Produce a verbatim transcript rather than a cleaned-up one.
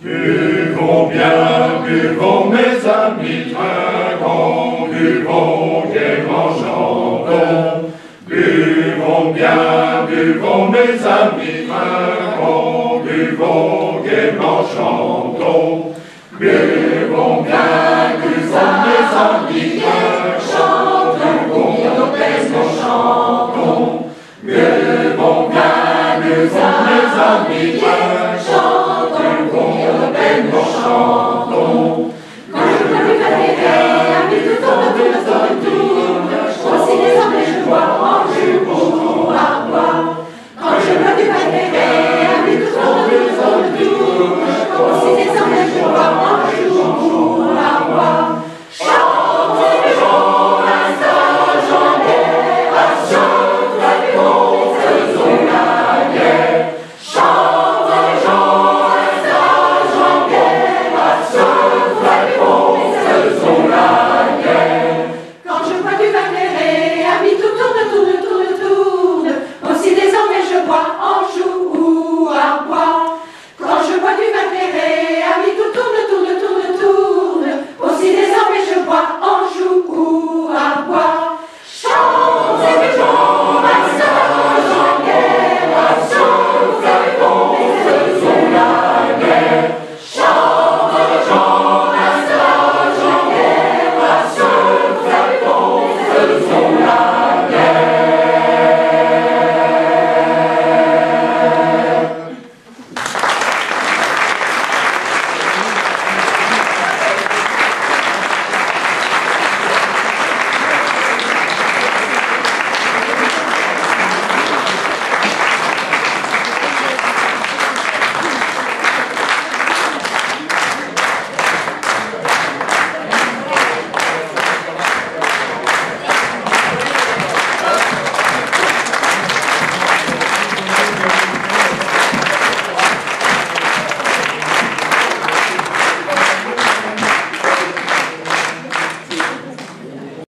Buvons bien, buvons mes amis, trinquons, buvons, gaiement chantons. Buvons bien, buvons mes amis, trinquons, buvons, gaiement chantons. Buvons bien, buvons mes amis, trinquons, buvons, gaiement chantons. Buvons bien, buvons mes amis,